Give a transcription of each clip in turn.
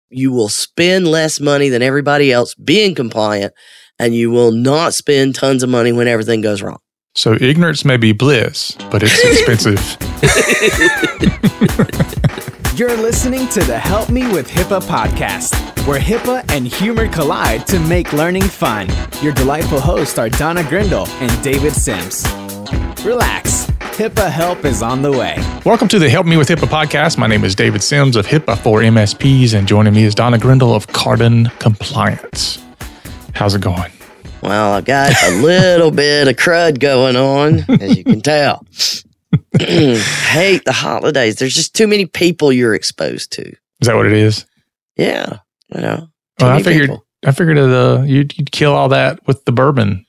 You will spend less money than everybody else being compliant, and you will not spend tons of money when everything goes wrong. So ignorance may be bliss, but it's expensive. You're listening to the Help Me with HIPAA podcast, where HIPAA and humor collide to make learning fun. Your delightful hosts are Donna Grindle and David Sims. Relax. HIPAA help is on the way. Welcome to the Help Me with HIPAA podcast. My name is David Sims of HIPAA for MSPs, and joining me is Donna Grindle of Carbon Compliance. How's it going? Well, I've got a little bit of crud going on, as you can tell. Hate the holidays. There's just too many people you're exposed to. Is that what it is? Yeah. You know, well, I figured you'd kill all that with the bourbon.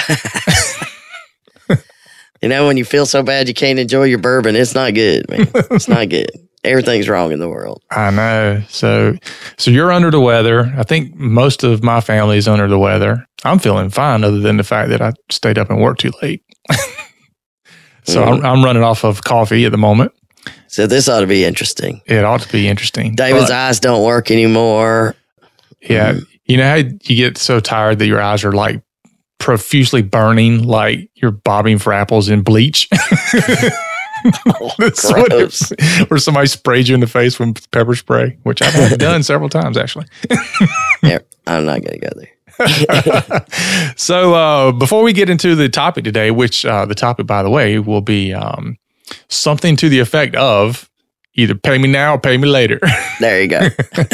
You know, when you feel so bad you can't enjoy your bourbon, it's not good, man. It's not good. Everything's wrong in the world. I know. So you're under the weather. I think most of my family is under the weather. I'm feeling fine other than the fact that I stayed up and worked too late. So I'm running off of coffee at the moment. So this ought to be interesting. It ought to be interesting. David's eyes don't work anymore. Yeah. You know how you get so tired that your eyes are like profusely burning, like you're bobbing for apples in bleach? That's what or somebody sprayed you in the face with pepper spray, which I've done several times, actually. Yeah, I'm not going to go there. So before we get into the topic today, which the topic, by the way, will be something to the effect of either pay me now or pay me later. There you go.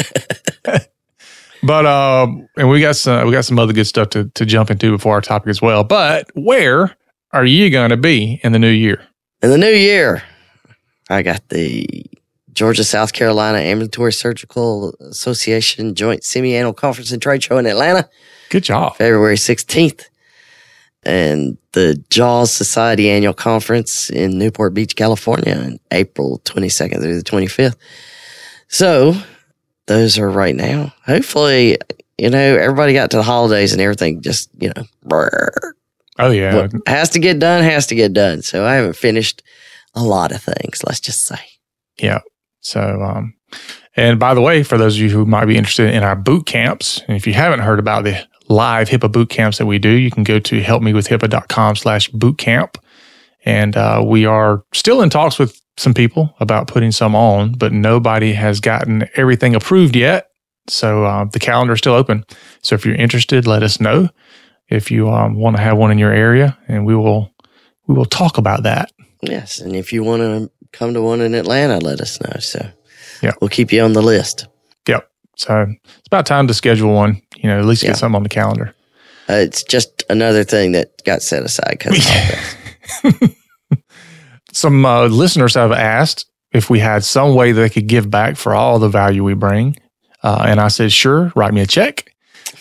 But and we got some other good stuff to jump into before our topic as well. But where are you going to be in the new year? In the new year, I got the Georgia-South Carolina Ambulatory Surgical Association Joint Semi-Annual Conference and Trade Show in Atlanta. Good job. February 16th. And the Jaws Society Annual Conference in Newport Beach, California, on April 22nd through the 25th. So those are right now. Hopefully, you know, everybody got to the holidays and everything just, you know, brrr. Oh, yeah. What has to get done. So I haven't finished a lot of things, let's just say. Yeah. So, and by the way, for those of you who might be interested in our boot camps, and if you haven't heard about the live HIPAA boot camps that we do, you can go to helpmewithhipaa.com/bootcamp. And we are still in talks with some people about putting some on, but nobody has gotten everything approved yet. So the calendar is still open. So if you're interested, let us know if you want to have one in your area, and we will talk about that. Yes, and if you want to come to one in Atlanta, let us know. So yeah, we'll keep you on the list. Yep. So it's about time to schedule one, you know, at least get something on the calendar. It's just another thing that got set aside because of holidays. Some listeners have asked if we had some way they could give back for all the value we bring. And I said, sure, write me a check.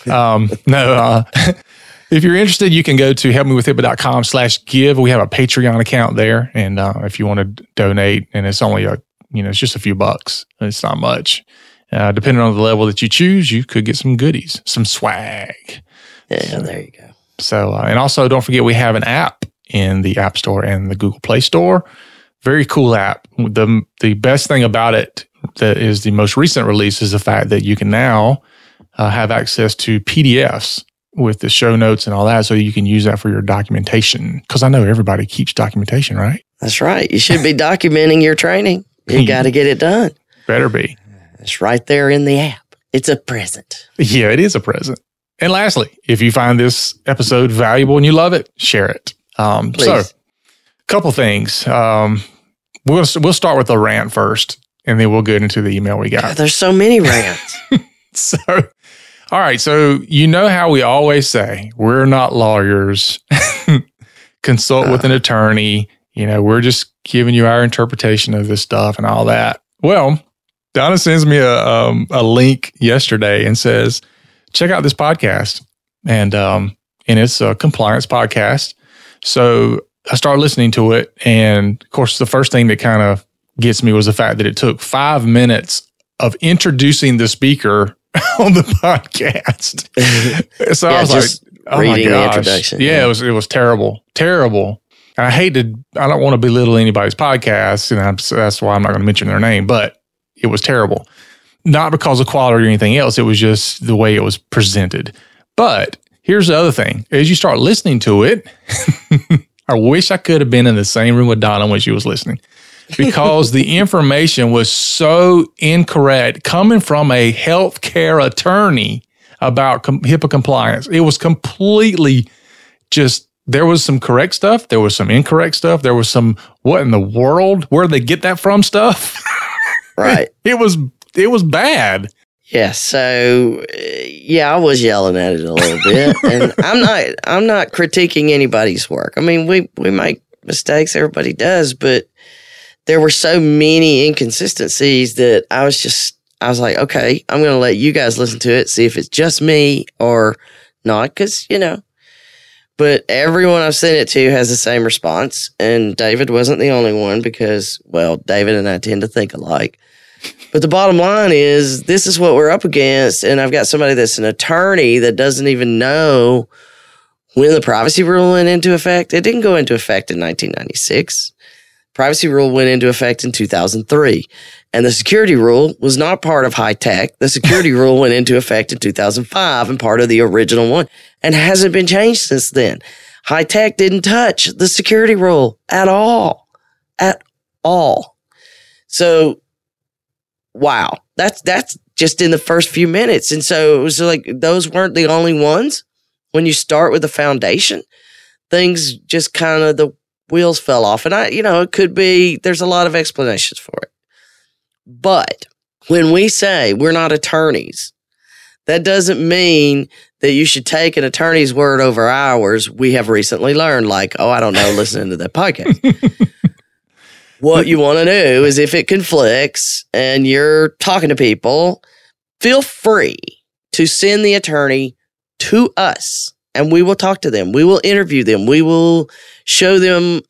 If you're interested, you can go to helpmewithhipaa.com/give. We have a Patreon account there. And if you want to donate, and it's only it's just a few bucks. It's not much. Depending on the level that you choose, you could get some goodies, some swag. Yeah, there you go. So, and also don't forget, we have an app in the App Store and the Google Play Store. Very cool app. The best thing about it that is the most recent release is the fact that you can now have access to PDFs with the show notes and all that, so you can use that for your documentation. Because I know everybody keeps documentation, right? That's right. You should be documenting your training. You got to get it done. Better be. It's right there in the app. It's a present. Yeah, it is a present. And lastly, if you find this episode valuable and you love it, share it. Please. So, a couple things. We'll start with the rant first, and then we'll get into the email we got. God, there's so many rants. All right. So, you know how we always say, we're not lawyers. Consult with an attorney. You know, we're just giving you our interpretation of this stuff and all that. Well, Donna sends me a link yesterday and says, check out this podcast. And it's a compliance podcast. So I started listening to it. And of course, the first thing that kind of gets me was the fact that it took 5 minutes of introducing the speaker on the podcast. So I was like, oh my gosh. The introduction. Yeah, it was terrible. Terrible. And I don't want to belittle anybody's podcast, and that's why I'm not going to mention their name, but it was terrible. not because of quality or anything else. It was just the way it was presented. But here's the other thing. As you start listening to it, I wish I could have been in the same room with Donna when she was listening, because the information was so incorrect coming from a healthcare attorney about HIPAA compliance. It was completely just, there was some correct stuff. There was some incorrect stuff. There was some, what in the world? Where did they get that from stuff? Right. It was bad. Yeah. So, I was yelling at it a little bit, and I'm not critiquing anybody's work. I mean, we make mistakes. Everybody does, but there were so many inconsistencies that I was like, okay, I'm going to let you guys listen to it, see if it's just me or not. Cause but everyone I've sent it to has the same response. And David wasn't the only one because, well, David and I tend to think alike. But the bottom line is, this is what we're up against. And I've got somebody that's an attorney that doesn't even know when the privacy rule went into effect. It didn't go into effect in 1996. Privacy rule went into effect in 2003. And the security rule was not part of HITECH. The security rule went into effect in 2005 and part of the original one, and hasn't been changed since then. HITECH didn't touch the security rule at all. At all. So, wow. That's just in the first few minutes. And so it was like, those weren't the only ones. When you start with the foundation, things just kind of, the wheels fell off. And it could be, there's a lot of explanations for it. But when we say we're not attorneys, that doesn't mean that you should take an attorney's word over ours. We have recently learned, like, oh, I don't know, listening to that podcast. What you want to do is, if it conflicts and you're talking to people, feel free to send the attorney to us, and we will talk to them. We will interview them. We will show them,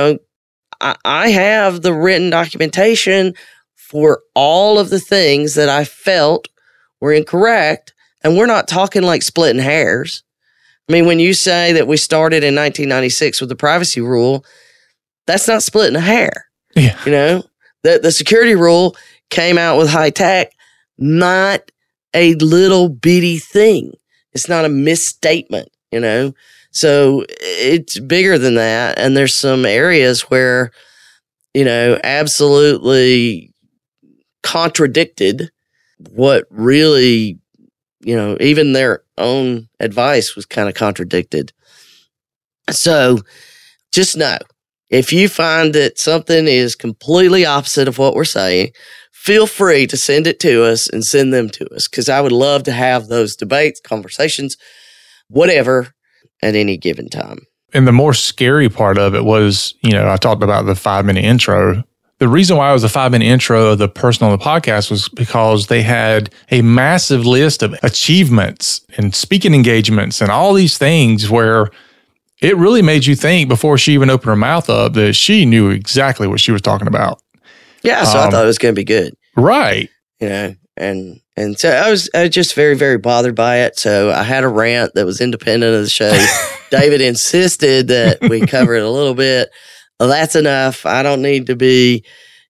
I have the written documentation for all of the things that I felt were incorrect. And we're not talking like splitting hairs. I mean, when you say that we started in 1996 with the privacy rule, that's not splitting a hair. Yeah. The security rule came out with HITECH, not a little bitty thing. It's not a misstatement, So it's bigger than that. And there's some areas where, absolutely contradicted what really, even their own advice was kind of contradicted. So just know, if you find that something is completely opposite of what we're saying, feel free to send it to us and send them to us, because I would love to have those debates, conversations, whatever, at any given time. And the more scary part of it was, I talked about the 5-minute intro. The reason why it was a 5-minute intro of the person on the podcast was because they had a massive list of achievements and speaking engagements and all these things where it really made you think, before she even opened her mouth up, that she knew exactly what she was talking about. Yeah, so I thought it was going to be good. Right. And so I was just very, very bothered by it. So I had a rant that was independent of the show. David insisted that we cover it a little bit. Well, that's enough. I don't need to be,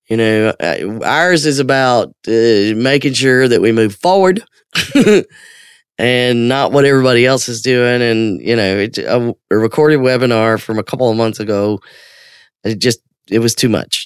ours is about making sure that we move forward and not what everybody else is doing. And, a recorded webinar from a couple of months ago, it was too much.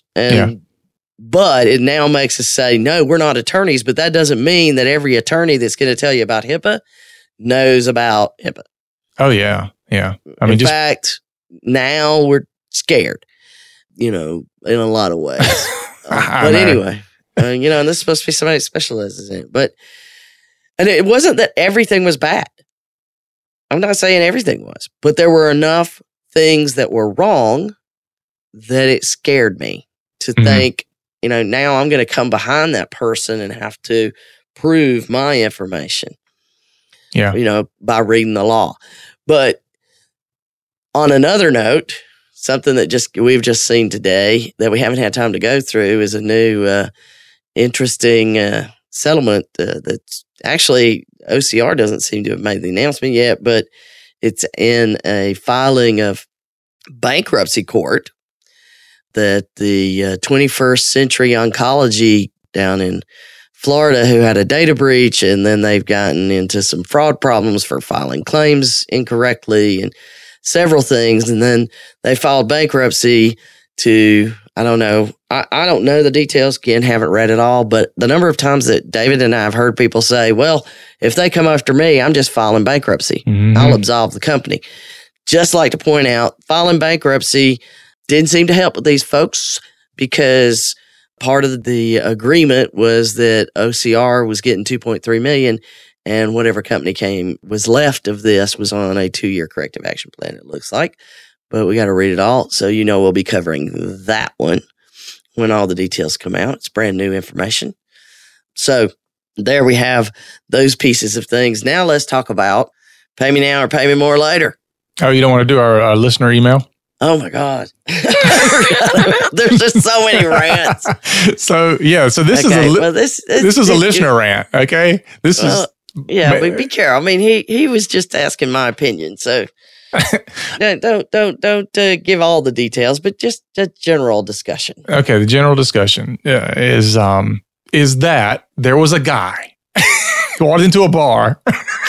But it now makes us say, no, we're not attorneys, but that doesn't mean that every attorney that's going to tell you about HIPAA knows about HIPAA. Oh, yeah. Yeah. In fact, now we're scared, in a lot of ways. But anyway, and this is supposed to be somebody that specializes in it. And it wasn't that everything was bad. I'm not saying everything was, but there were enough things that were wrong that it scared me to think, now I'm going to come behind that person and have to prove my information. Yeah. By reading the law. But on another note, something that we've just seen today that we haven't had time to go through is a new interesting settlement that's actually, OCR doesn't seem to have made the announcement yet, but it's in a filing of bankruptcy court that the 21st Century Oncology down in Florida who had a data breach, and then they've gotten into some fraud problems for filing claims incorrectly and several things. And then they filed bankruptcy to, I don't know. I don't know the details. Again, haven't read it all, but the number of times that David and I have heard people say, well, if they come after me, I'm just filing bankruptcy. Mm-hmm. I'll absolve the company. Just like to point out, filing bankruptcy didn't seem to help with these folks, because part of the agreement was that OCR was getting $2.3 million, and whatever company was left of this was on a 2-year corrective action plan, it looks like. But we got to read it all. So, we'll be covering that one when all the details come out. It's brand new information. So there we have those pieces of things. Now let's talk about pay me now or pay me more later. Oh, you don't want to do our listener email? Oh my God. There's just so many rants. So this is a listener rant. Okay. Be careful. I mean, he was just asking my opinion. So don't give all the details, but just a general discussion. Okay. The general discussion is that there was a guy who walked into a bar.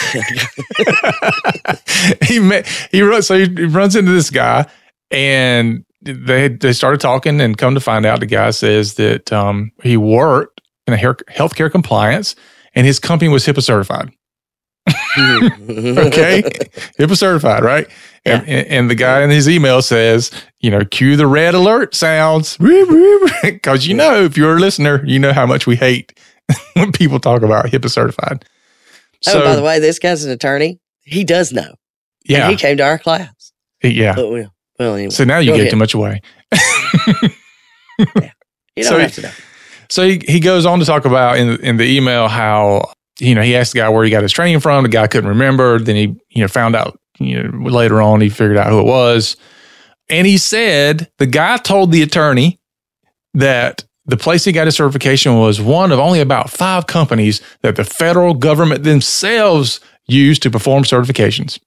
He runs into this guy, and they started talking, and come to find out the guy says that he worked in a healthcare compliance, and his company was HIPAA certified. Okay, HIPAA certified, right? Yeah. And the guy in his email says, cue the red alert sounds, because if you're a listener, you know how much we hate when people talk about HIPAA certified. So, by the way, this guy's an attorney. He does know. Yeah, and he came to our class. Yeah. But well, anyway, so now you gave too much away. Yeah, you don't have to know. So he goes on to talk about in the email how he asked the guy where he got his training from. The guy couldn't remember. Then he found out later on, he figured out who it was, and he said the guy told the attorney that the place he got his certification was one of only about 5 companies that the federal government themselves use to perform certifications.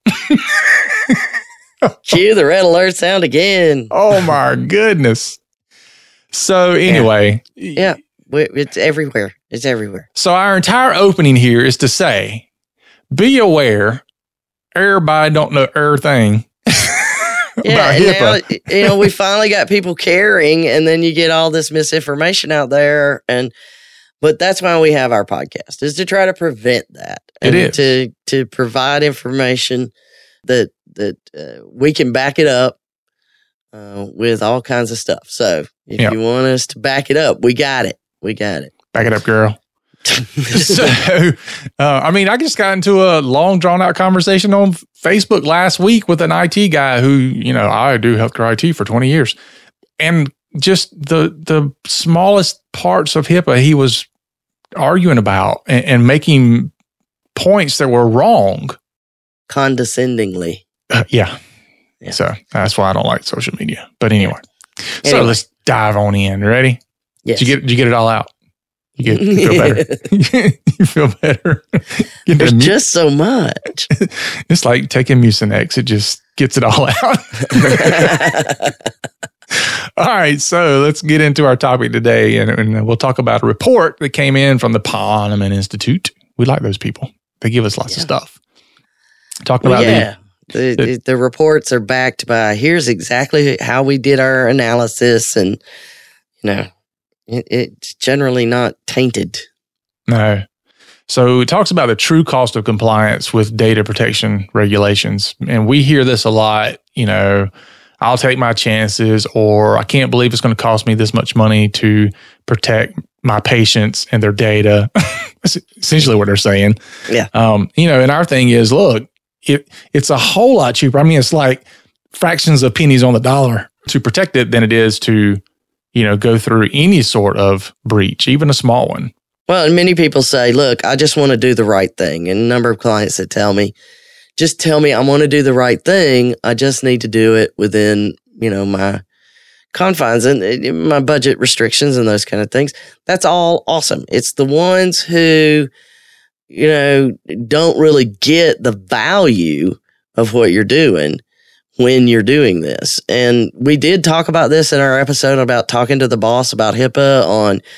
Cue the red alert sound again. Oh my goodness. So anyway. Yeah, it's everywhere. It's everywhere. So our entire opening here is to say, be aware, everybody don't know everything. Yeah, and now, we finally got people caring, and then you get all this misinformation out there, but that's why we have our podcast, is to try to prevent that. And it is to provide information that we can back it up with all kinds of stuff. So if you want us to back it up, we got it. Back it up, girl. So, I just got into a long, drawn out conversation on Facebook last week with an IT guy who, I do healthcare IT for 20 years. And just the smallest parts of HIPAA he was arguing about and making points that were wrong. Condescendingly. Yeah. So that's why I don't like social media. But anyway. So let's dive on in. Ready? Yes. Did you get it all out? You feel better. You feel better. There's just so much. It's like taking Mucinex. It just gets it all out. All right. So let's get into our topic today. And we'll talk about a report that came in from the Ponemon Institute. We like those people. They give us lots of stuff. Talking about the reports are backed by, here's exactly how we did our analysis. And, it's generally not tainted. No. So it talks about the true cost of compliance with data protection regulations. And we hear this a lot, I'll take my chances, or I can't believe it's going to cost me this much money to protect my patients and their data. That's essentially what they're saying. Yeah. And our thing is, look, it's a whole lot cheaper. It's like fractions of pennies on the dollar to protect it than it is to go through any sort of breach, even a small one. Well, and many people say, look, I just want to do the right thing. And a number of clients that tell me, just tell me I want to do the right thing. I just need to do it within, my confines and my budget restrictions and those kind of things. That's all awesome. It's the ones who, don't really get the value of what you're doing when you're doing this. And we did talk about this in our episode about talking to the boss about HIPAA on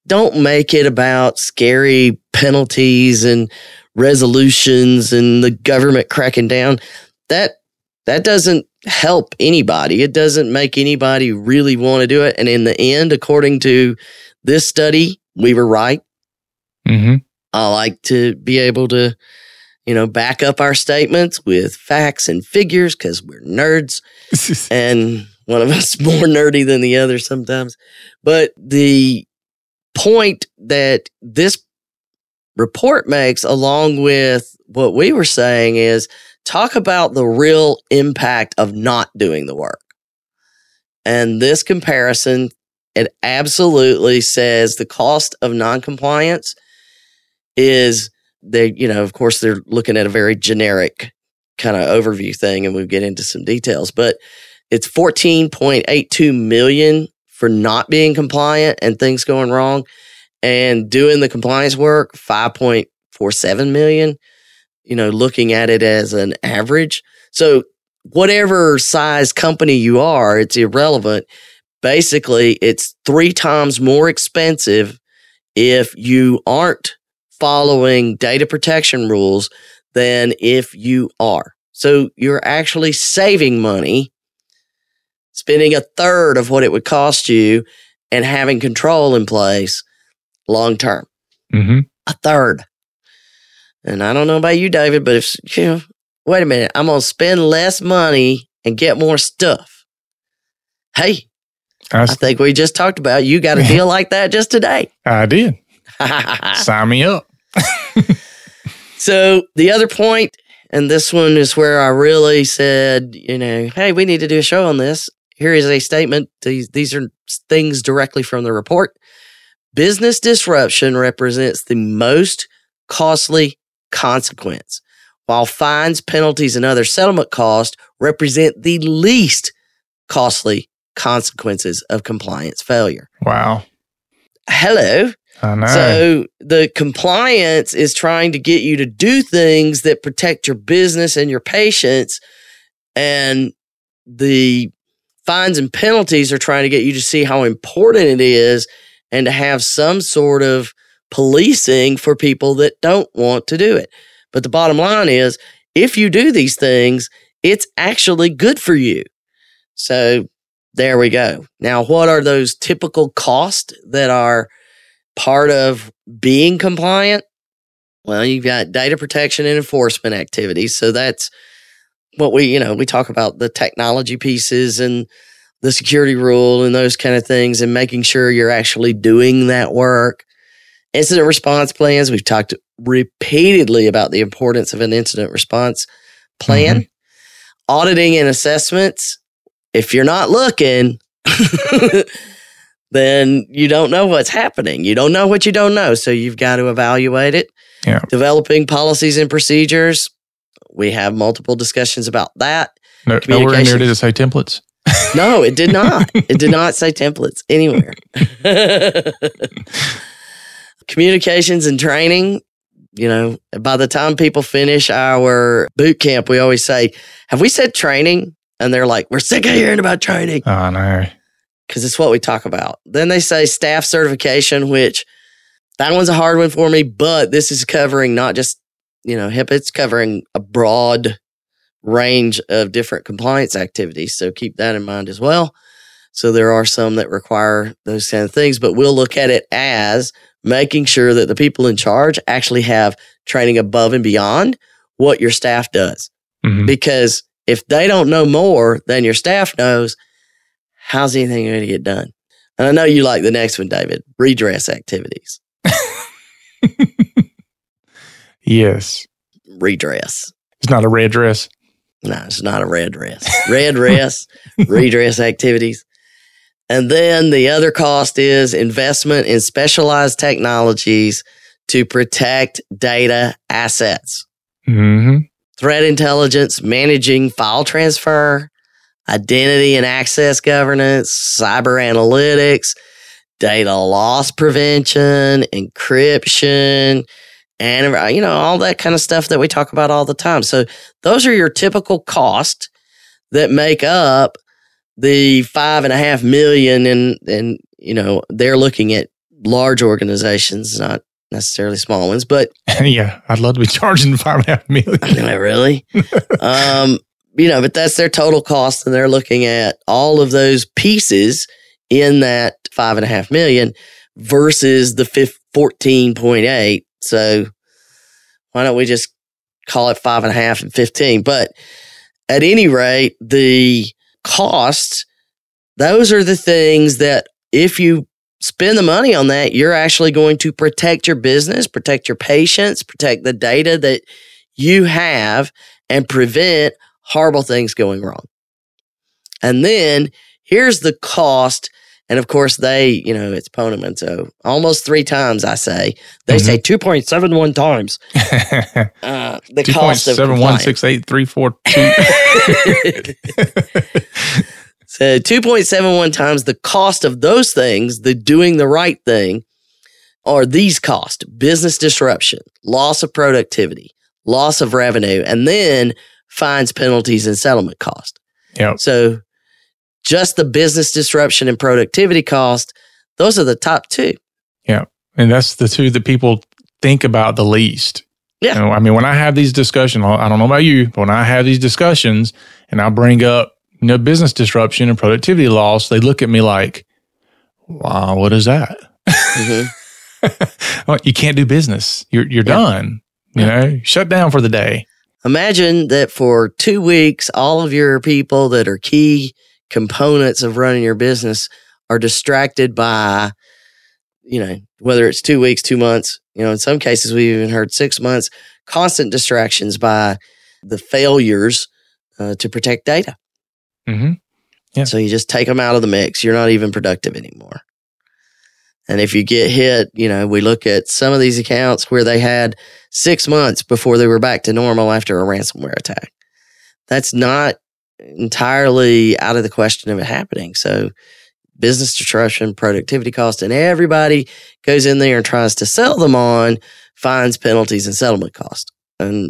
don't make it about scary penalties and resolutions and the government cracking down. That doesn't help anybody. It doesn't make anybody really want to do it. And in the end, according to this study, we were right. Mm-hmm. I like to be able to, back up our statements with facts and figures because we're nerds. And one of us more nerdy than the other sometimes. But the point that this report makes, along with what we were saying, is talk about the real impact of not doing the work. And this comparison, it absolutely says the cost of noncompliance is, of course, they're looking at a very generic kind of overview thing, and we'll get into some details, but it's $14.82 million for not being compliant and things going wrong, and doing the compliance work, $5.47 million, looking at it as an average. So whatever size company you are, it's irrelevant. Basically, it's 3 times more expensive if you aren't following data protection rules than if you are. So you're actually saving money, spending a third of what it would cost you and having control in place long term. Mm-hmm. A third. And I don't know about you, David, but if, wait a minute, I'm going to spend less money and get more stuff. Hey, I think we just talked about you got a deal like that just today. I did. Sign me up. So the other point, and this one is where I really said, hey, we need to do a show on this. Here is a statement. These are things directly from the report. Business disruption represents the most costly consequence, while fines, penalties, and other settlement costs represent the least costly consequences of compliance failure. Wow. Hello. I know. So the compliance is trying to get you to do things that protect your business and your patients, and the fines and penalties are trying to get you to see how important it is and to have some sort of policing for people that don't want to do it. But the bottom line is, if you do these things, it's actually good for you. So there we go. Now, what are those typical costs that are part of being compliant? Well, you've got data protection and enforcement activities. So that's what we talk about, the technology pieces and the security rule and those kind of things, and making sure you're actually doing that work. Incident response plans. We've talked repeatedly about the importance of an incident response plan. Mm-hmm. Auditing and assessments. If you're not looking, then you don't know what's happening. You don't know what you don't know. So you've got to evaluate it. Yeah. Developing policies and procedures. We have multiple discussions about that. Nowhere in there did it say templates. No, it did not. It did not say templates anywhere. Communications and training. By the time people finish our boot camp, we always say, have we said training? And they're like, we're sick of hearing about training. Oh, no. Because it's what we talk about. Then they say staff certification, which that one's a hard one for me, but this is covering not just, HIPAA, it's covering a broad range of different compliance activities. So keep that in mind as well. So there are some that require those kind of things, but we'll look at it as making sure that the people in charge actually have training above and beyond what your staff does. Mm-hmm. Because if they don't know more than your staff knows, how's anything going to get done? And I know you like the next one, David, redress activities. Yes. Redress. It's not a red dress. No, it's not a red dress. Red dress, redress activities. And then the other cost is investment in specialized technologies to protect data assets. Mm-hmm. Threat intelligence, managing file transfer, identity and access governance, cyber analytics, data loss prevention, encryption, and all that kind of stuff that we talk about all the time. So those are your typical costs that make up the $5.5 million, and they're looking at large organizations, not necessarily small ones, but yeah, I'd love to be charging $5.5 million. Really? But that's their total cost, and they're looking at all of those pieces in that $5.5 million versus the 14.8. So why don't we just call it 5.5 and 15? But at any rate, the costs, those are the things that if you spend the money on that, you're actually going to protect your business, protect your patients, protect the data that you have, and prevent horrible things going wrong. And then here's the cost. And of course, it's Ponemon. So almost 3 times, I say. They say 2.71 times. The cost of 2.7168342. So 2.71 times the cost of those things, the doing the right thing, are these costs: business disruption, loss of productivity, loss of revenue, and then fines, penalties, and settlement cost. Yep. So just the business disruption and productivity cost, those are the top 2. Yeah. And that's the 2 that people think about the least. Yeah. When I have these discussions, I don't know about you, but when I have these discussions and I bring up, business disruption and productivity loss, they look at me like, wow, what is that? Well, you can't do business. You're done. Shut down for the day. Imagine that for 2 weeks, all of your people that are key components of running your business are distracted by, whether it's 2 weeks, 2 months, in some cases we've even heard 6 months, constant distractions by the failures to protect data. Mm-hmm. Yeah. So you just take them out of the mix. You're not even productive anymore. And if you get hit, we look at some of these accounts where they had 6 months before they were back to normal after a ransomware attack. That's not entirely out of the question of it happening. So business disruption, productivity cost, and everybody goes in there and tries to sell them on fines, penalties, and settlement cost. And,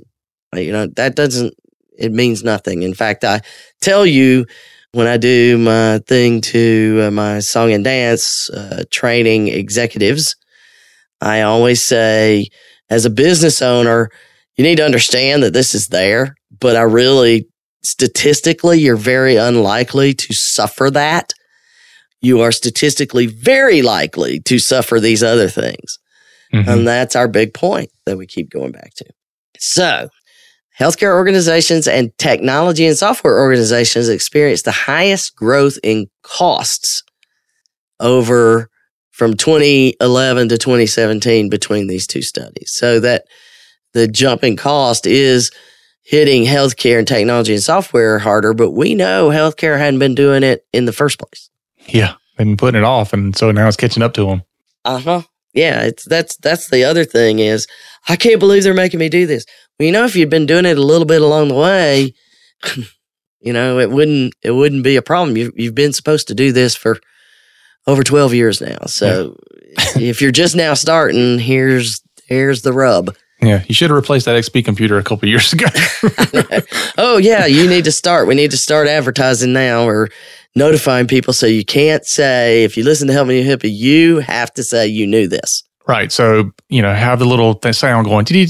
it means nothing. In fact, I tell you, when I do my thing to my song and dance training executives, I always say, as a business owner, you need to understand that this is there, but statistically, you're very unlikely to suffer that. You are statistically very likely to suffer these other things. Mm-hmm. And that's our big point that we keep going back to. So, healthcare organizations and technology and software organizations experience the highest growth in costs from 2011 to 2017 between these 2 studies. So that the jump in cost is hitting healthcare and technology and software harder, but we know healthcare hadn't been doing it in the first place. Yeah, they've been putting it off, and so now it's catching up to them. Yeah, that's the other thing is, I can't believe they're making me do this. Well, if you'd been doing it a little bit along the way, it wouldn't be a problem. You've been supposed to do this for over 12 years now. So if you're just now starting, here's the rub. Yeah, you should have replaced that XP computer a couple of years ago. Oh, yeah, you need to start. We need to start advertising now or notifying people. So you can't say, if you listen to Help Me With HIPAA, you have to say you knew this. Right. So, have the little sound going. Here's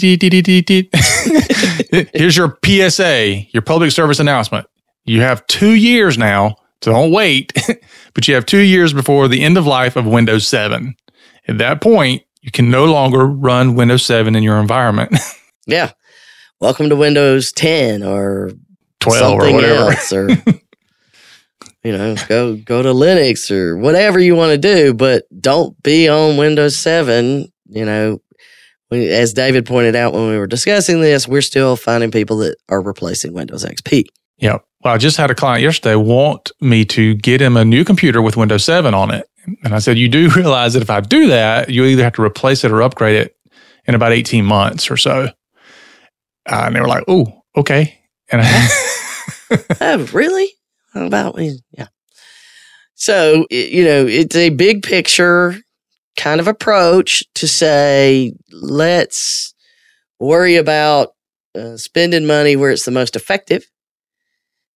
your PSA, your public service announcement. You have 2 years now. So don't wait, but you have 2 years before the end of life of Windows 7. At that point, you can no longer run Windows 7 in your environment. Yeah. Welcome to Windows 10 or 12 or whatever. Else, or go to Linux or whatever you want to do, but don't be on Windows 7. As David pointed out when we were discussing this, we're still finding people that are replacing Windows XP. Yeah. Well, I just had a client yesterday want me to get him a new computer with Windows 7 on it. And I said, you do realize that if I do that, you either have to replace it or upgrade it in about 18 months or so. And they were like, oh, okay. And Oh, really? How about me? Yeah. So, it's a big picture kind of approach to say, let's worry about spending money where it's the most effective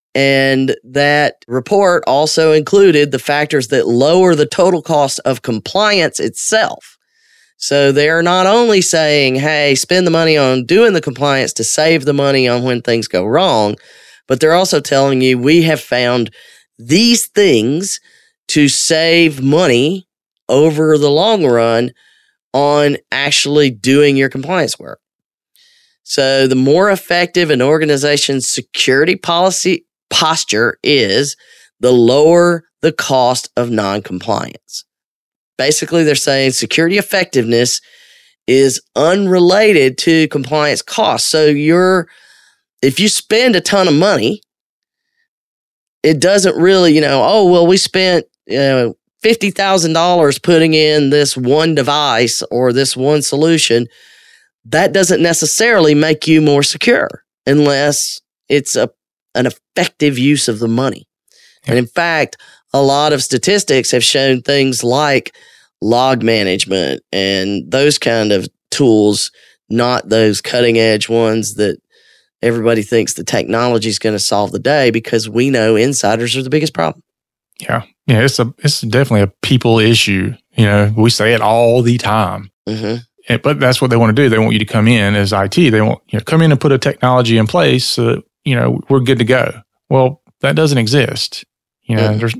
And that report also included the factors that lower the total cost of compliance itself. So they're not only saying, hey, spend the money on doing the compliance to save the money on when things go wrong, but they're also telling you we have found these things to save money over the long run on actually doing your compliance work. So the more effective an organization's security policy posture is, the lower the cost of non-compliance. Basically, they're saying security effectiveness is unrelated to compliance costs. So if you spend a ton of money, it doesn't really, we spent $50,000 putting in this one device or this one solution. That doesn't necessarily make you more secure unless it's an effective use of the money. And in fact, a lot of statistics have shown things like log management and those kind of tools, not those cutting edge ones that everybody thinks the technology is going to solve the day, because we know insiders are the biggest problem. Yeah. Yeah. It's definitely a people issue. We say it all the time. Mm-hmm. But that's what they want to do. They want you to come in as IT. They want come in and put a technology in place so that, we're good to go. Well, that doesn't exist. There's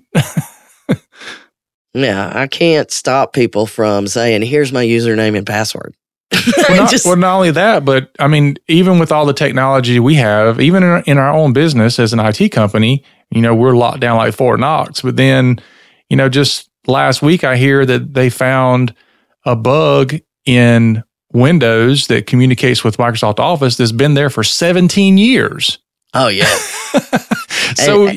yeah, I can't stop people from saying, here's my username and password. Not only that, but I mean, even with all the technology we have, even in our own business as an IT company, we're locked down like Fort Knox. But then, just last week, I hear that they found a bug in Windows that communicates with Microsoft Office that's been there for 17 years. Oh, yeah. So,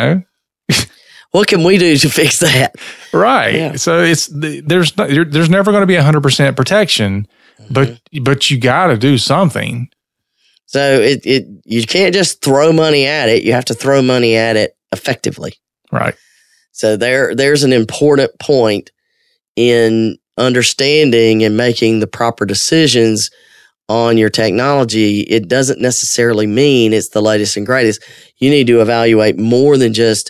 what can we do to fix that? Right. Yeah. So there's never going to be 100% protection, but you got to do something. So you can't just throw money at it. You have to throw money at it effectively. Right. So there's an important point in understanding and making the proper decisions on your technology. It doesn't necessarily mean it's the latest and greatest. You need to evaluate more than just,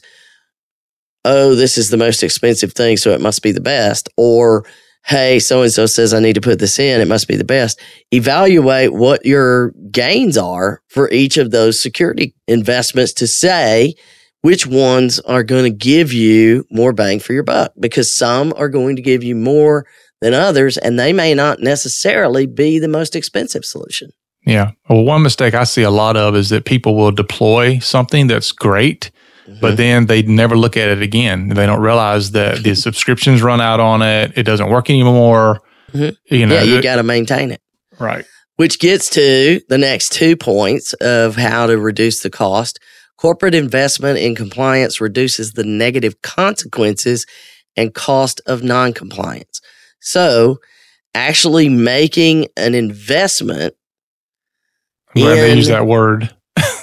oh, this is the most expensive thing, so it must be the best. Or, hey, so-and-so says I need to put this in, it must be the best. Evaluate what your gains are for each of those security investments to say which ones are going to give you more bang for your buck, because some are going to give you more than others, and they may not necessarily be the most expensive solution. Yeah. Well, one mistake I see a lot of is that people will deploy something that's great, but then they never look at it again. They don't realize that the subscriptions run out on it. It doesn't work anymore. You got to maintain it. Right. Which gets to the next 2 points of how to reduce the cost. Corporate investment in compliance reduces the negative consequences and cost of non-compliance. So actually making an investment. I'm glad they use that word.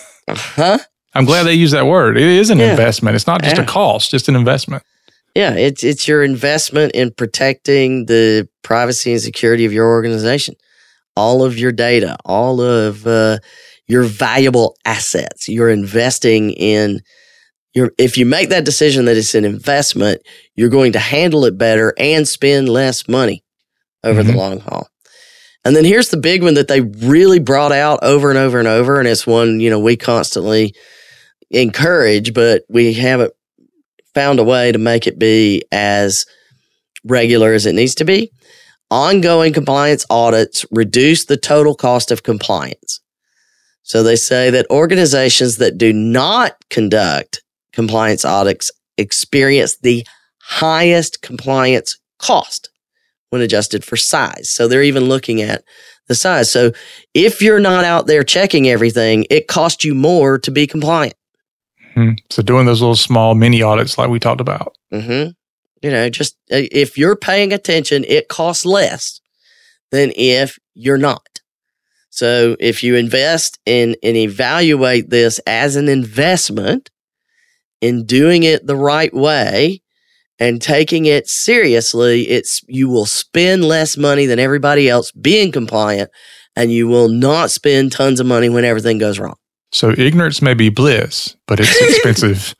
I'm glad they use that word. It is an investment. It's not just a cost, it's an investment. Yeah, it's your investment in protecting the privacy and security of your organization. All of your data, all of your valuable assets. You're investing in if you make that decision that it's an investment, you're going to handle it better and spend less money over the long haul. And then here's the big one that they really brought out over and over and over, and it's one, we constantly encourage, but we haven't found a way to make it be as regular as it needs to be. Ongoing compliance audits reduce the total cost of compliance. So they say that organizations that do not conduct compliance audits experience the highest compliance cost when adjusted for size. So they're even looking at the size. So if you're not out there checking everything, it costs you more to be compliant. So doing those little small mini audits like we talked about. Just if you're paying attention, it costs less than if you're not. So if you invest in and evaluate this as an investment in doing it the right way and taking it seriously, you will spend less money than everybody else being compliant, and you will not spend tons of money when everything goes wrong. So ignorance may be bliss, but it's expensive.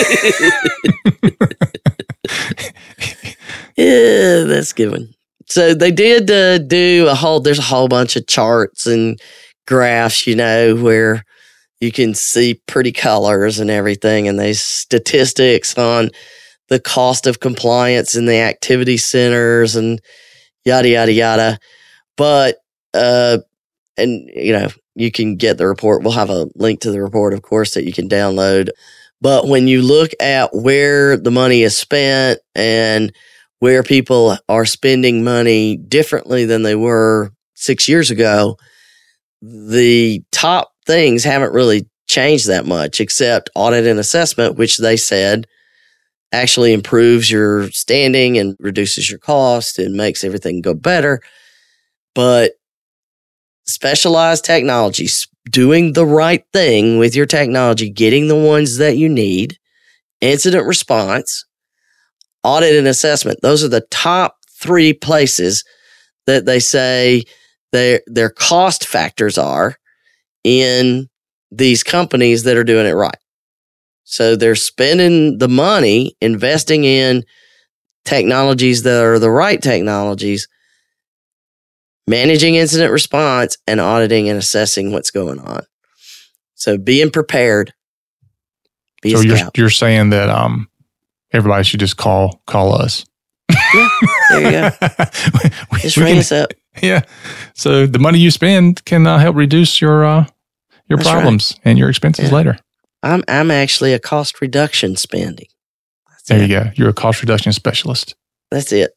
Yeah, that's a good one. So they did there's a whole bunch of charts and graphs, where you can see pretty colors and everything, and there's statistics on the cost of compliance in the activity centers and yada, yada, yada. But, you can get the report. We'll have a link to the report, of course, that you can download. But when you look at where the money is spent and where people are spending money differently than they were 6 years ago, the top things haven't really changed that much, except audit and assessment, which they said actually improves your standing and reduces your cost and makes everything go better. But specialized technology, doing the right thing with your technology, getting the ones that you need, incident response, audit and assessment, those are the top 3 places that they say their cost factors are in these companies that are doing it right. So they're spending the money investing in technologies that are the right technologies, managing incident response, and auditing and assessing what's going on. So being prepared. So you're saying that everybody should just call us. Yeah, there you go. Just ring us up. Yeah. So the money you spend can help reduce your problems and your expenses later. I'm actually a cost reduction spending. There you go. You're a cost reduction specialist. That's it.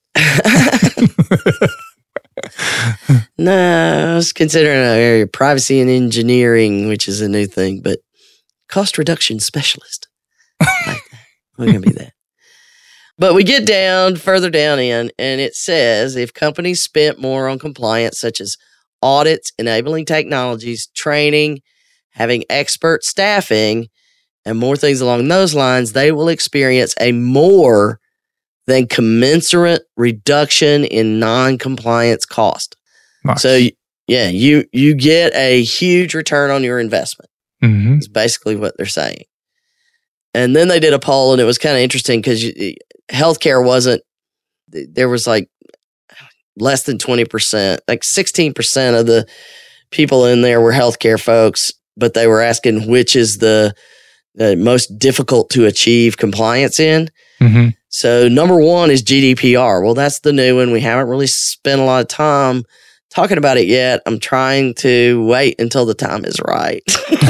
No, I was considering an area of privacy and engineering, which is a new thing, but cost reduction specialist. Like that. We're going to be that. But we get further down in, and it says if companies spent more on compliance, such as audits, enabling technologies, training, having expert staffing, and more things along those lines, they will experience a more than commensurate reduction in non-compliance cost. Nice. So, yeah, you get a huge return on your investment. Mm-hmm. It's basically what they're saying. And then they did a poll, and it was kind of interesting because healthcare there was like less than 20%, like 16% of the people in there were healthcare folks, but they were asking which is the most difficult to achieve compliance in. Mm-hmm. So number 1 is GDPR. Well, that's the new one. We haven't really spent a lot of time talking about it yet. I'm trying to wait until the time is right.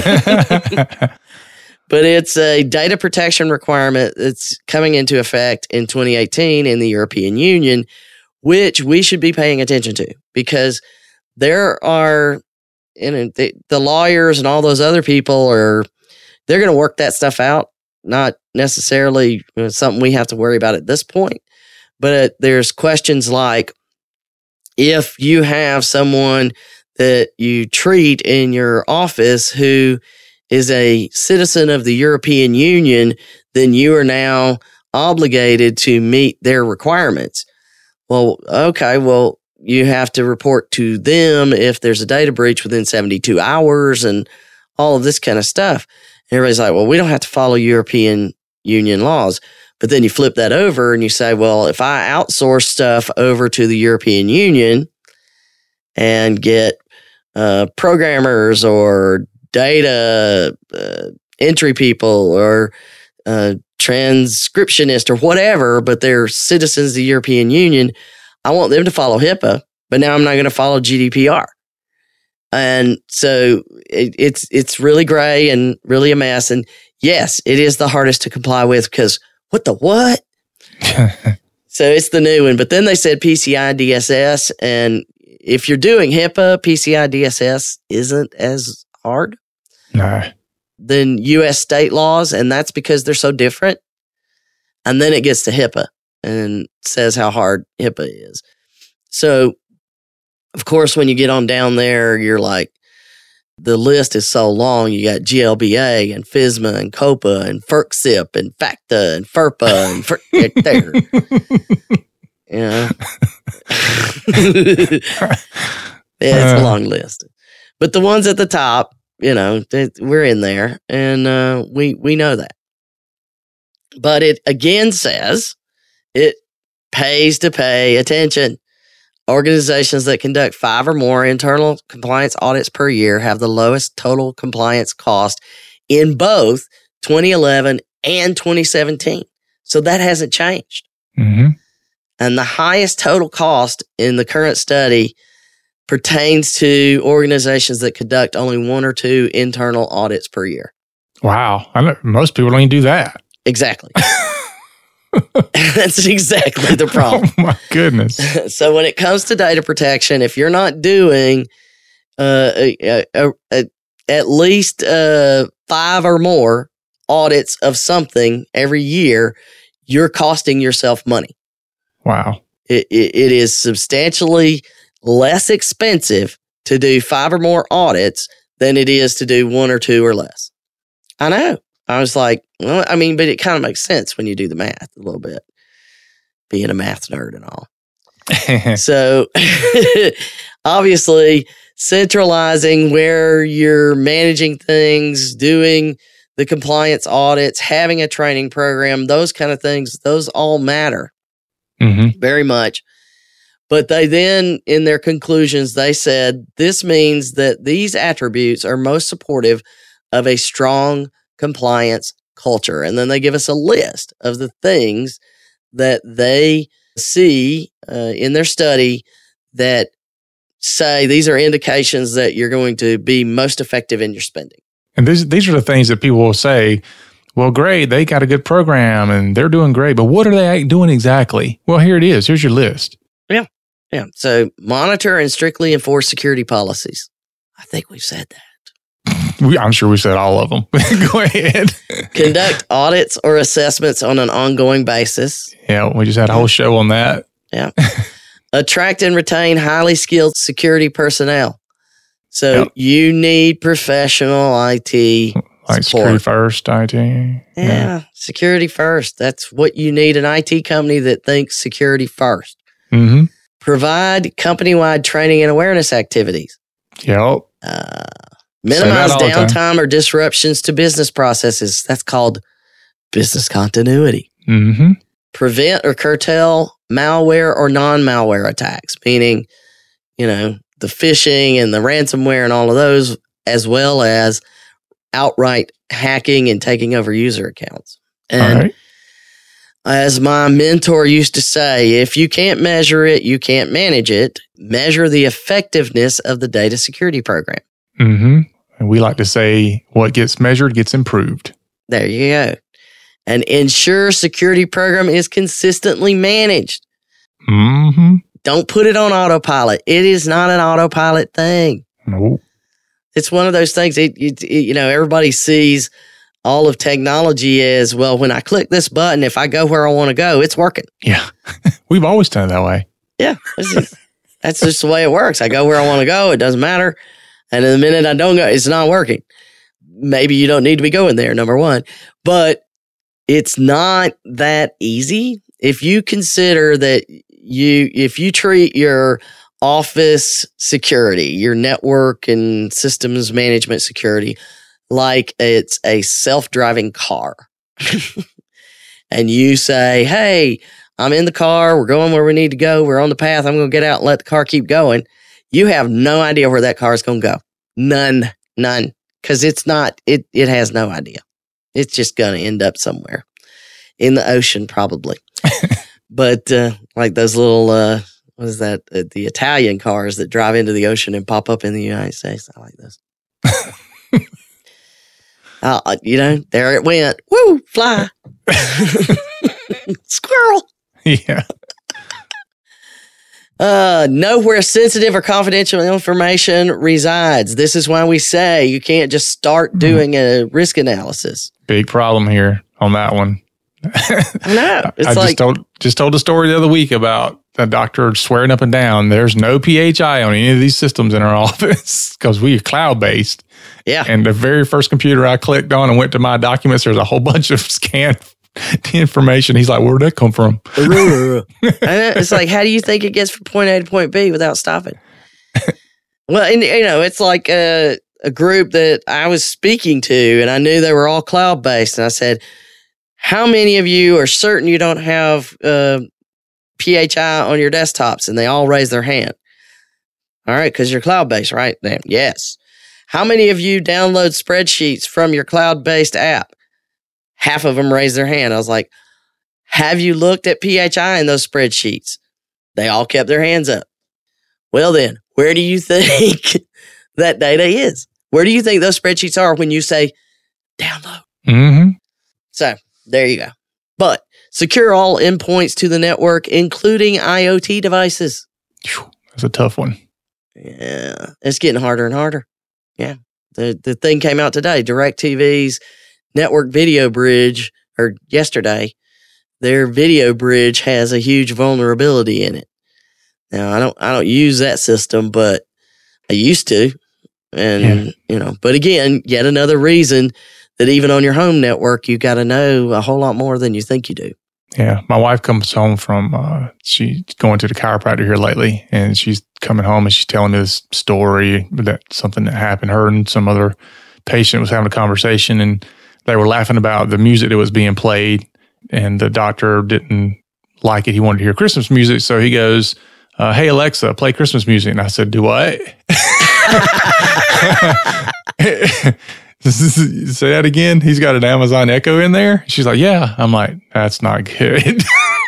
But it's a data protection requirement that's coming into effect in 2018 in the European Union, which we should be paying attention to because there are, the lawyers and all those other people they're going to work that stuff out. Not necessarily something we have to worry about at this point, but there's questions like if you have someone that you treat in your office who is a citizen of the European Union, then you are now obligated to meet their requirements. Well, okay, you have to report to them if there's a data breach within 72 hours and all of this kind of stuff. Everybody's like, well, we don't have to follow European Union laws. But then you flip that over and you say, well, if I outsource stuff over to the European Union and get programmers or data entry people or transcriptionists or whatever, but they're citizens of the European Union, I want them to follow HIPAA, but now I'm not going to follow GDPR. And so it's really gray and really a mess. And yes, it is the hardest to comply with because what? So it's the new one. But then they said PCI DSS. And if you're doing HIPAA, PCI DSS isn't as hard than U.S. state laws. And that's because they're so different. And then it gets to HIPAA and says how hard HIPAA is. So, of course, when you get on down there, you're like, the list is so long. You got GLBA and FSMA and COPA and FERC-CIP and FACTA and FERPA and right there. Yeah, it's a long list. But the ones at the top, we're in there, and we know that. But it again says it pays to pay attention. Organizations that conduct 5 or more internal compliance audits per year have the lowest total compliance cost in both 2011 and 2017. So that hasn't changed. Mm-hmm. And the highest total cost in the current study pertains to organizations that conduct only 1 or 2 internal audits per year. Wow. Most people don't even do that. Exactly. That's exactly the problem. Oh, my goodness. So when it comes to data protection, if you're not doing at least 5 or more audits of something every year, you're costing yourself money. Wow. It is substantially less expensive to do 5 or more audits than it is to do 1 or 2 or less. I know. I was like, well, I mean, but it kind of makes sense when you do the math a little bit, being a math nerd and all. So obviously centralizing where you're managing things, doing the compliance audits, having a training program, those kind of things, those all matter very much. But they then, in their conclusions, they said, this means that these attributes are most supportive of a strong compliance culture. And then they give us a list of the things that they see in their study that say these are indications that you're going to be most effective in your spending. And these are the things that people will say, well, great, they got a good program and they're doing great, but what are they doing exactly? Well, here it is. Here's your list. Yeah. So monitor and strictly enforce security policies. I think we've said that. I'm sure we said all of them. Go ahead. Conduct audits or assessments on an ongoing basis. Yeah, we just had a whole show on that. Yeah. Attract and retain highly skilled security personnel. So you need professional IT like support. security first, IT. Yeah, security first. That's what you need, an IT company that thinks security first. Mm-hmm. Provide company-wide training and awareness activities. Yep. Minimize downtime or disruptions to business processes. That's called business continuity. Mm-hmm. Prevent or curtail malware or non-malware attacks, meaning, the phishing and the ransomware and all of those, as well as outright hacking and taking over user accounts. And as my mentor used to say, if you can't measure it, you can't manage it. Measure the effectiveness of the data security program. Mm-hmm. And we like to say what gets measured gets improved. There you go. And ensure security program is consistently managed. Mm-hmm. Don't put it on autopilot. It is not an autopilot thing. Nope. It's one of those things, everybody sees all of technology as, well, when I click this button, if I go where I want to go, it's working. Yeah. We've always done it that way. Yeah. That's just the way it works. I go where I want to go. It doesn't matter. And in the minute I don't go, it's not working. Maybe you don't need to be going there, number one. But it's not that easy. If you consider that if you treat your office security, your network and systems management security, like it's a self-driving car, and you say, hey, I'm in the car, we're going where we need to go, we're on the path, I'm going to get out and let the car keep going. You have no idea where that car is going to go. None. Because it has no idea. It's just going to end up somewhere in the ocean, probably. But like those little, what is that? The Italian cars that drive into the ocean and pop up in the United States. I like those. There it went. Woo, fly. Squirrel. Yeah. Know where sensitive or confidential information resides. This is why we say you can't just start doing a risk analysis. Big problem here on that one. I know. Just told a story the other week about a doctor swearing up and down there's no PHI on any of these systems in our office because we are cloud-based. Yeah. And the very first computer I clicked on and went to my documents, there's a whole bunch of scanned information. He's like, where'd that come from? It's like, how do you think it gets from point A to point B without stopping? Well, and it's like a group that I was speaking to, and I knew they were all cloud-based. And I said, how many of you are certain you don't have PHI on your desktops? And they all raised their hand. All right, because you're cloud-based, right? Then, yes. How many of you download spreadsheets from your cloud-based app? Half of them raised their hand. I was like, have you looked at PHI in those spreadsheets? They all kept their hands up. Well then, where do you think that data is? Where do you think those spreadsheets are when you say download? Mm-hmm. So there you go. But secure all endpoints to the network, including IoT devices. That's a tough one. Yeah, it's getting harder and harder. Yeah, the thing came out today. DirecTV's network video bridge, or yesterday, their video bridge has a huge vulnerability in it. Now I don't use that system, but I used to, and But again, yet another reason that even on your home network, you got to know a whole lot more than you think you do. Yeah, my wife comes home from, she's going to the chiropractor here lately, and she's coming home and she's telling me this story that something that happened. Her and some other patient was having a conversation, and they were laughing about the music that was being played, and the doctor didn't like it. He wanted to hear Christmas music, so he goes, hey, Alexa, play Christmas music. And I said, do what? Say that again. He's got an Amazon Echo in there. She's like, yeah. I'm like, that's not good.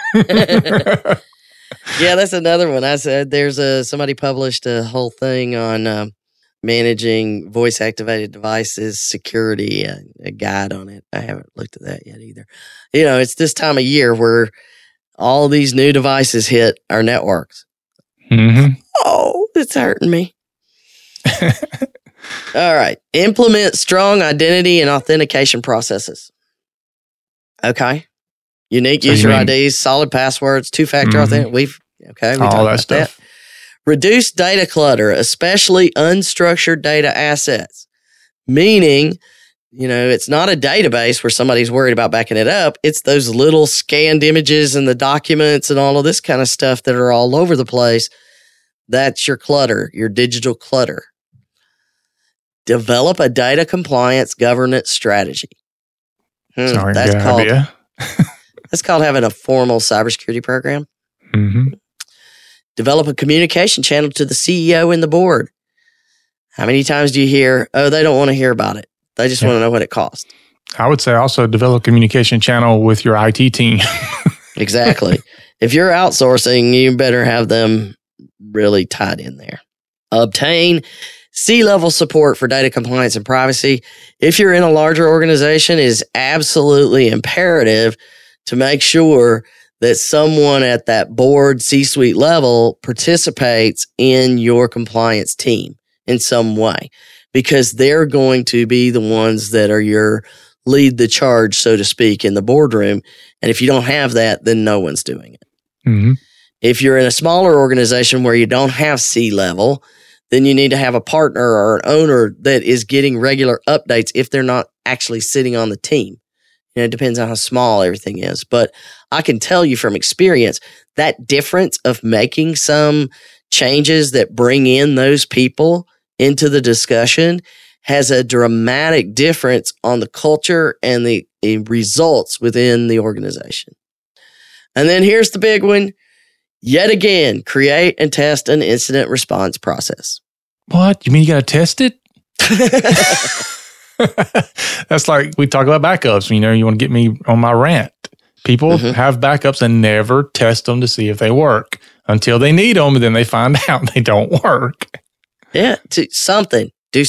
Yeah, that's another one. I said somebody published a whole thing on managing voice activated devices security, a guide on it. I haven't looked at that yet either. It's this time of year where all these new devices hit our networks. Mm-hmm. Oh, it's hurting me. All right. Implement strong identity and authentication processes. Okay. Unique user IDs, solid passwords, two-factor authentication. We talked about stuff. that. Reduce data clutter, especially unstructured data assets. Meaning, it's not a database where somebody's worried about backing it up. It's those little scanned images and the documents and all of this kind of stuff that are all over the place. That's your clutter, your digital clutter. Develop a data compliance governance strategy. Sorry, that's good called idea. That's called having a formal cybersecurity program. Mm-hmm. Develop a communication channel to the CEO and the board. How many times do you hear, oh, they don't want to hear about it. They just want to know what it costs. I would say also develop a communication channel with your IT team. Exactly. If you're outsourcing, you better have them really tied in there. Obtain C-level support for data compliance and privacy. If you're in a larger organization, it is absolutely imperative to make sure that someone at that board C-suite level participates in your compliance team in some way, because they're going to be the ones that are your lead the charge, so to speak, in the boardroom. And if you don't have that, then no one's doing it. Mm-hmm. If you're in a smaller organization where you don't have C-level, then you need to have a partner or an owner that is getting regular updates if they're not actually sitting on the team. It depends on how small everything is. But I can tell you from experience, that difference of making some changes that bring in those people into the discussion has a dramatic difference on the culture and the results within the organization. And then here's the big one. Yet again, create and test an incident response process. What? You mean you got to test it? That's like we talk about backups. You want to get me on my rant. People have backups and never test them to see if they work until they need them, and then they find out they don't work. Yeah, do something.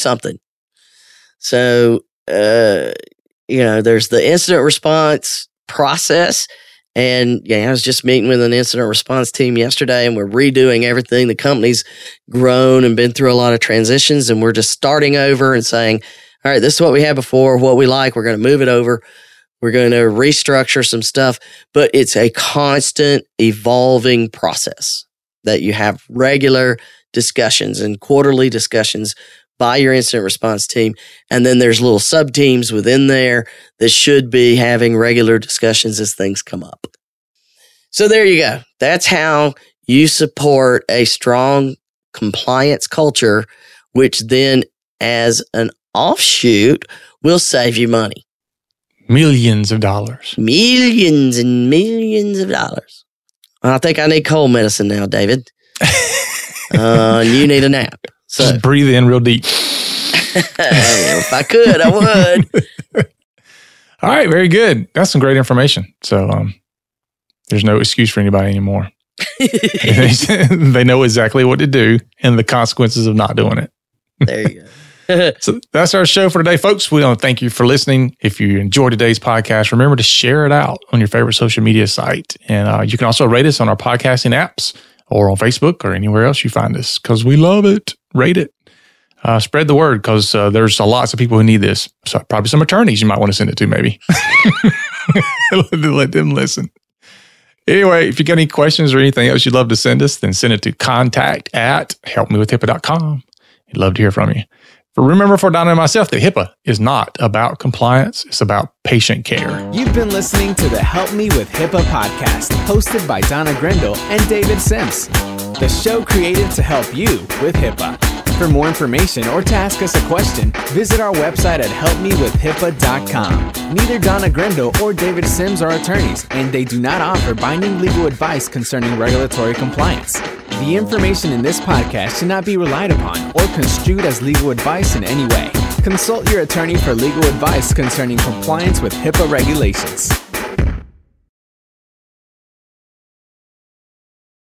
So, there's the incident response process. And I was just meeting with an incident response team yesterday, and we're redoing everything. The company's grown and been through a lot of transitions, and we're just starting over and saying, all right, this is what we had before, what we like. We're going to move it over. We're going to restructure some stuff, but it's a constant evolving process that you have regular discussions and quarterly discussions by your incident response team. And then there's little sub teams within there that should be having regular discussions as things come up. So there you go. That's how you support a strong compliance culture, which then as an offshoot will save you money. Millions of dollars. Millions and millions of dollars. I think I need cold medicine now, David. You need a nap. So just breathe in real deep. if I could, I would. All right, very good. That's some great information. So there's no excuse for anybody anymore. They know exactly what to do and the consequences of not doing it. There you go. So that's our show for today, folks. We want to thank you for listening. If you enjoyed today's podcast, remember to share it out on your favorite social media site. And you can also rate us on our podcasting apps or on Facebook or anywhere else you find us, because we love it. Rate it. Spread the word, because there's lots of people who need this. So probably some attorneys you might want to send it to, maybe. Let them listen. Anyway, if you got any questions or anything else you'd love to send us, then send it to contact@helpmewithhipaa.com. We'd love to hear from you. But remember, for Donna and myself, that HIPAA is not about compliance. It's about patient care. You've been listening to the Help Me with HIPAA podcast, hosted by Donna Grindle and David Sims. The show created to help you with HIPAA. For more information or to ask us a question, visit our website at helpmewithhipaa.com. Neither Donna Grindle or David Sims are attorneys, and they do not offer binding legal advice concerning regulatory compliance. The information in this podcast should not be relied upon or construed as legal advice in any way. Consult your attorney for legal advice concerning compliance with HIPAA regulations.